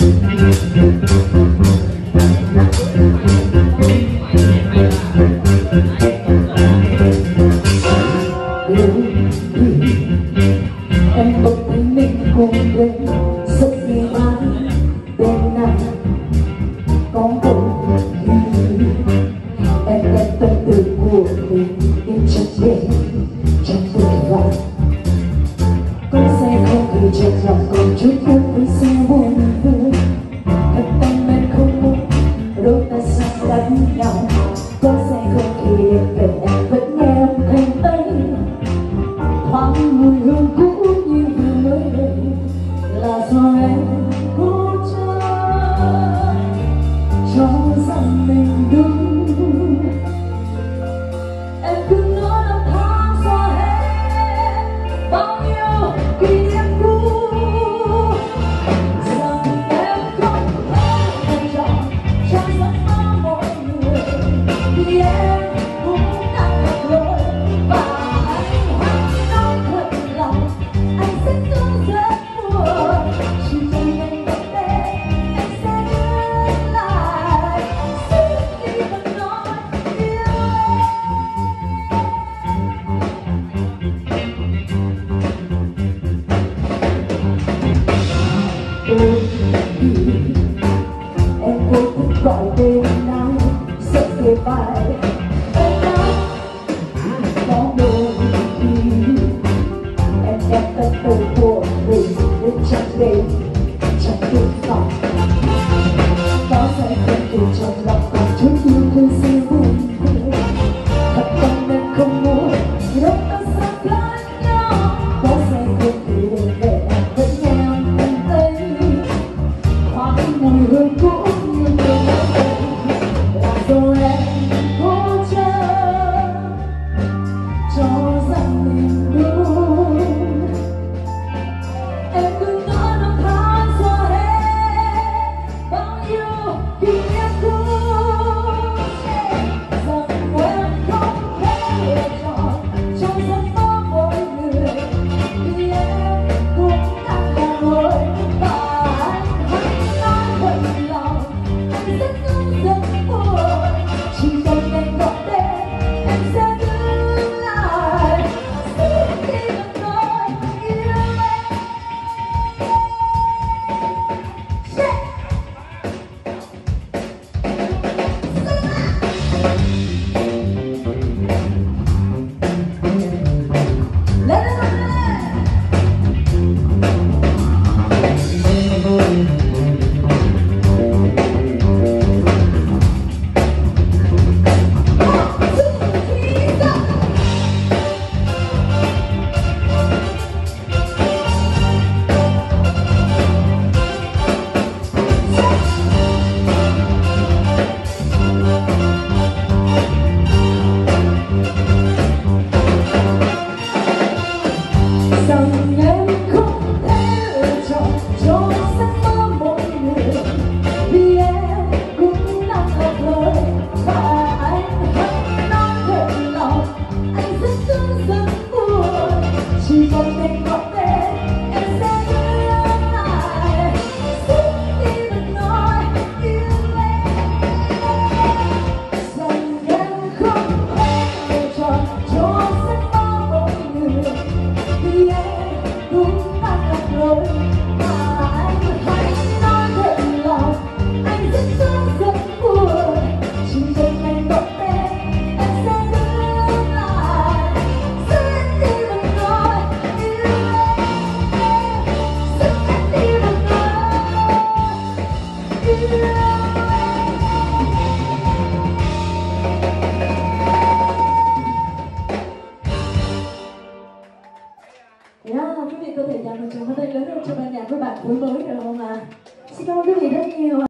Em bỗng thấy mình cùng đến rất nghe mãi bên này có một khi em đem tâm tư của mình đến chân đêm trong vội vàng con xe không cười trên lòng còn chút phút với xe buồn vui thật tâm em không muốn đôi ta sao đánh nhau con xe không khi em về em vẫn nghe âm thanh ấy thoáng mùi hương cũ như vừa mới đây là do em cố chấp cho rằng mình đúng. Em cứ ngỡ năm tháng xa hết bao nhiêu kỷ niệm cũ rằng em không thể chọn trong giấc mơ mỗi người vì em cũng đã lạc lối và em vô thức gọi tên anh sợ kề vai em nói có đôi khi em đem tâm tư của mình đến trong đêm trong tuyệt vọng có sẽ không kịp trong lòng còn chút yêu thương sẽ buồn cười thật tâm em không muốn lúc ta xa cách nhau có sẽ không kịp để em vẫn nghe âm thanh ấy thoáng mùi hương cũ như vừa mới là do em cố chấp cho rằng mình đúng. Em cứ ngỡ năm tháng xa hết bao nhiêu kỷ niệm cũ rằng em không thể chọn trong giấc mơ mỗi người vì em cũng đã lạc lối và anh hãy nói thật lòng anh rất buồn chỉ cần anh gọi tên em sẽ đứng lại suốt khi được nói yêu em. Rằng em không thể lựa chọn cho giấc mơ mỗi người vì em cũng đang lạc lối và anh hãy nói thật lòng anh rất buồn chỉ cần anh gọi tên em sẽ đứng lại suốt khi được nói yêu em rằng em không thể lựa chọn cho giấc mơ mỗi người vì em cũng đang lạc lối và anh hãy nói thật lòng anh rất buồn chỉ cần anh gọi tên em sẽ đứng lại suốt khi được nói yêu em suốt khi được nói yêu em. Quý vị có thể dành một tràng pháo tay lớn hơn cho ban nhạc với bản phối mới được không ạ? Xin cảm ơn quý vị rất nhiều.